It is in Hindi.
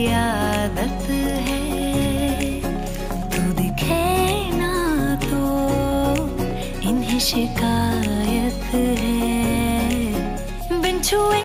आदत है, तू दिखे ना तो इन्हें शिकायत है। बिन छुए